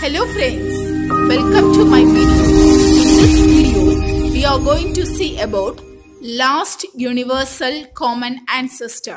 Hello friends, welcome to my video. In this video, we are going to see about last universal common ancestor.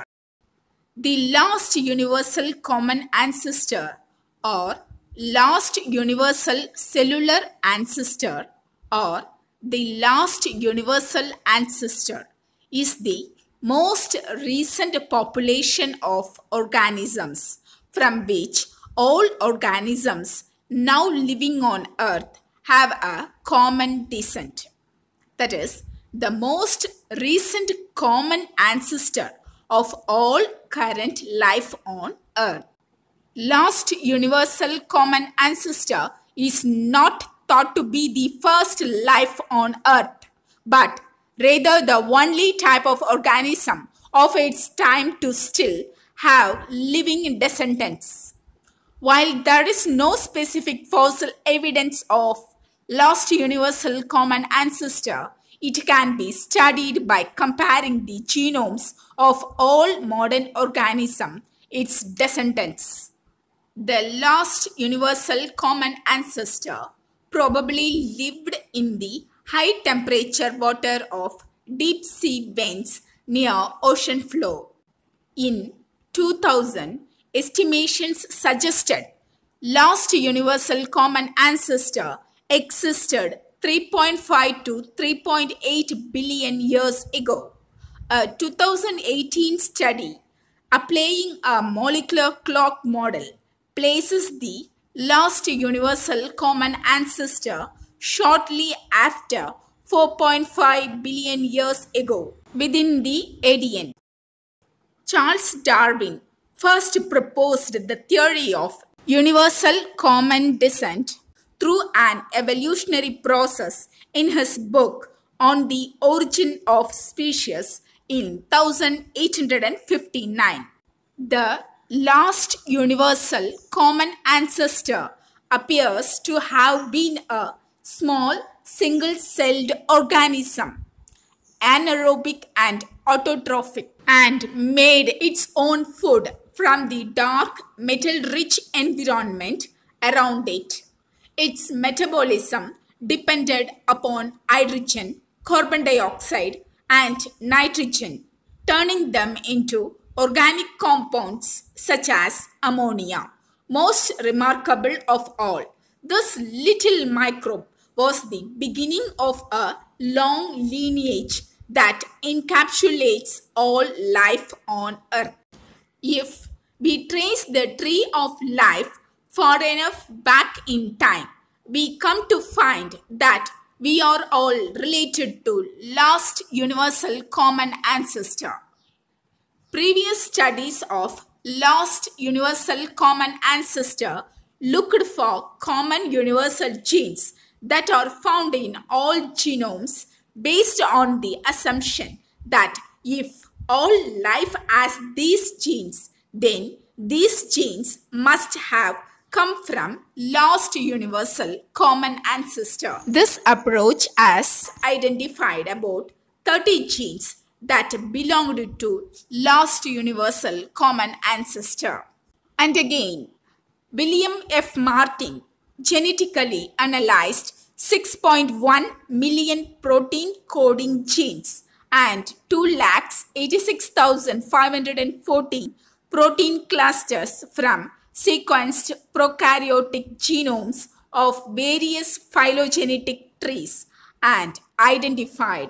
The last universal common ancestor or last universal cellular ancestor or the last universal ancestor is the most recent population of organisms from which all organisms now living on earth have a common descent. That is, the most recent common ancestor of all current life on earth. Last universal common ancestor is not thought to be the first life on earth, but rather the only type of organism of its time to still have living descendants. While there is no specific fossil evidence of last universal common ancestor, it can be studied by comparing the genomes of all modern organisms, its descendants. The last universal common ancestor probably lived in the high temperature water of deep sea vents near ocean floor. In 2000, estimations suggested last universal common ancestor existed 3.5 to 3.8 billion years ago. A 2018 study applying a molecular clock model places the last universal common ancestor shortly after 4.5 billion years ago within the ADN. Charles Darwin first proposed the theory of universal common descent through an evolutionary process in his book On the Origin of Species in 1859. The last universal common ancestor appears to have been a small single-celled organism, anaerobic and autotrophic, and made its own food from the dark metal-rich environment around it. Its metabolism depended upon hydrogen, carbon dioxide, and nitrogen, turning them into organic compounds such as ammonia. Most remarkable of all, this little microbe was the beginning of a long lineage that encapsulates all life on Earth. If we trace the tree of life far enough back in time, we come to find that we are all related to last universal common ancestor. Previous studies of last universal common ancestor looked for common universal genes that are found in all genomes based on the assumption that if all life has these genes, then these genes must have come from last universal common ancestor. This approach has identified about 30 genes that belonged to last universal common ancestor. And again, William F. Martin genetically analyzed 6.1 million protein coding genes and 286,514 protein clusters from sequenced prokaryotic genomes of various phylogenetic trees and identified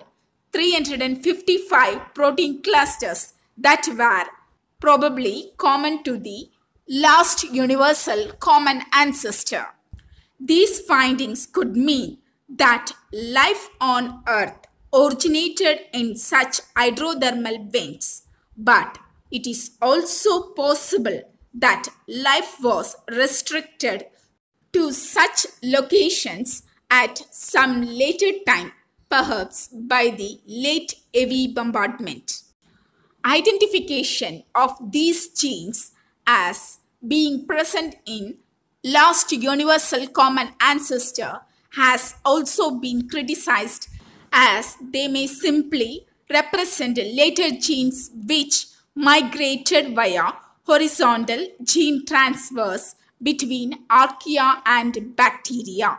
355 protein clusters that were probably common to the last universal common ancestor. These findings could mean that life on Earth originated in such hydrothermal vents, but it is also possible that life was restricted to such locations at some later time, perhaps by the late heavy bombardment. Identification of these genes as being present in last universal common ancestor has also been criticized, as they may simply represent later genes which migrated via horizontal gene transfers between archaea and bacteria.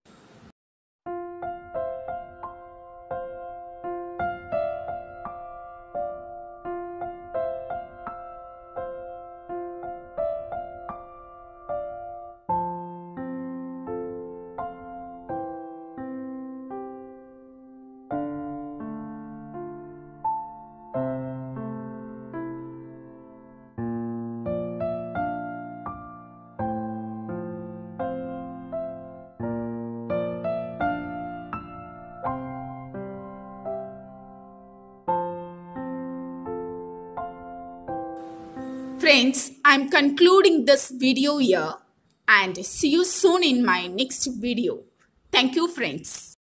Friends, I'm concluding this video here and see you soon in my next video. Thank you, friends.